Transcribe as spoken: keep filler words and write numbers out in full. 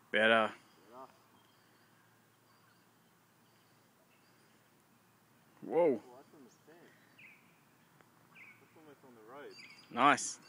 Better. Whoa. Oh, that's on the stand. That's almost on the road. Nice.